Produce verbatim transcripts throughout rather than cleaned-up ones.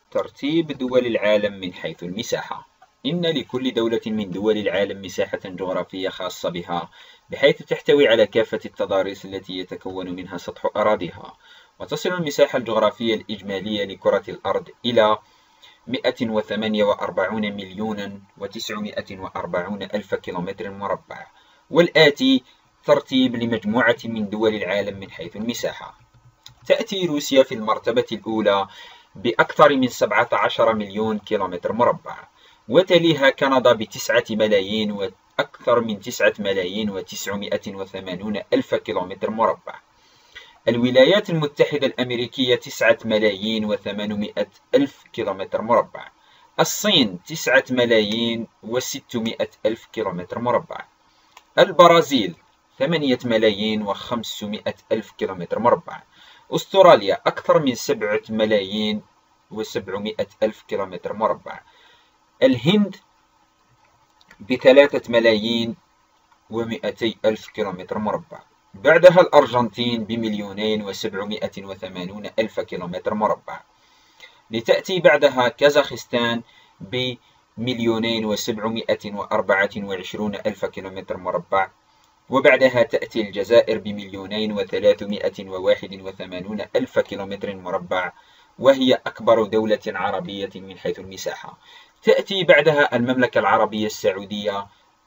ترتيب دول العالم من حيث المساحة. إن لكل دولة من دول العالم مساحة جغرافية خاصة بها، بحيث تحتوي على كافة التضاريس التي يتكون منها سطح أراضيها. وتصل المساحة الجغرافية الإجمالية لكرة الأرض إلى مئة وثمانية وأربعين مليون وتسعمائة وأربعين ألف كيلومتر مربع. والآتي ترتيب لمجموعة من دول العالم من حيث المساحة. تأتي روسيا في المرتبة الأولى بأكثر من سبعة عشر مليون كيلومتر مربع، وتليها كندا بتسعة ملايين وأكثر من تسعة ملايين وتسعمائة وثمانون ألف كيلومتر مربع. الولايات المتحدة الأمريكية تسعة ملايين وثمانمائة ألف كيلومتر مربع. الصين تسعة ملايين وستمائة ألف كيلومتر مربع. البرازيل ثمانية ملايين وخمسمائة ألف كيلومتر مربع. أستراليا أكثر من سبعة ملايين وسبعمائة ألف كيلومتر مربع. الهند بثلاثة ملايين ومئتي ألف كيلومتر مربع. بعدها الأرجنتين بمليونين وسبعمائة وثمانون ألف كيلومتر مربع. لتأتي بعدها كازاخستان بمليونين وسبعمائة وأربعة وعشرين ألف كيلومتر مربع. وبعدها تأتي الجزائر بمليونين وثلاثمائة وواحد وثمانون ألف كيلومتر مربع، وهي أكبر دولة عربية من حيث المساحة. تأتي بعدها المملكة العربية السعودية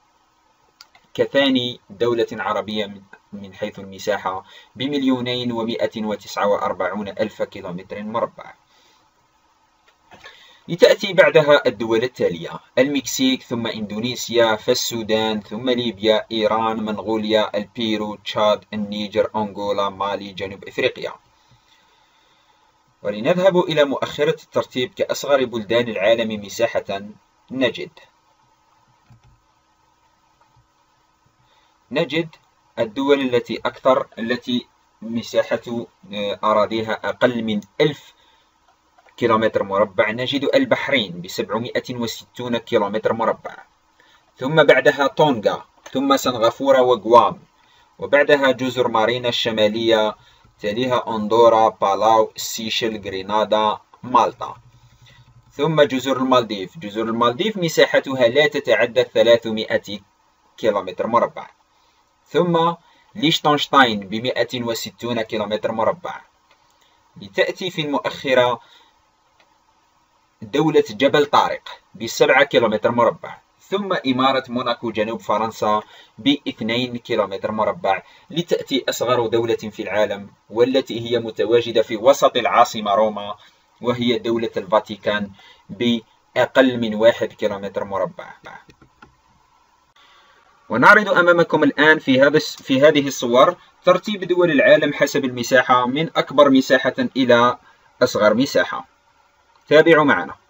كثاني دولة عربية من حيث المساحة بمليونين ومائة وتسعة وأربعين ألف كيلومتر مربع. لتأتي بعدها الدول التالية: المكسيك، ثم إندونيسيا، فالسودان، ثم ليبيا، إيران، منغوليا، البيرو، تشاد، النيجر، أنغولا، مالي، جنوب إفريقيا. ولنذهب إلى مؤخرة الترتيب كأصغر بلدان العالم مساحة. نجد نجد الدول التي أكثر التي مساحة أراضيها أقل من ألف كيلومتر مربع. نجد البحرين بسبعمائة وستين كيلومتر مربع، ثم بعدها طونغا، ثم سنغافورة وغوام، وبعدها جزر مارينا الشمالية، تليها أندورا، بالاو، سيشل، غرينادا، مالطا، ثم جزر المالديف. جزر المالديف مساحتها لا تتعدى ثلاثمائة كيلومتر مربع. ثم ليشتنشتاين بمائة وستين كيلومتر مربع. لتأتي في المؤخرة دولة جبل طارق بسبعة كيلومتر مربع، ثم إمارة موناكو جنوب فرنسا باثنين كيلومتر مربع. لتأتي أصغر دولة في العالم والتي هي متواجدة في وسط العاصمة روما، وهي دولة الفاتيكان بأقل من واحد كيلومتر مربع. ونعرض أمامكم الآن في هذا في هذه الصور ترتيب دول العالم حسب المساحة من أكبر مساحة إلى أصغر مساحة. تابعوا معنا.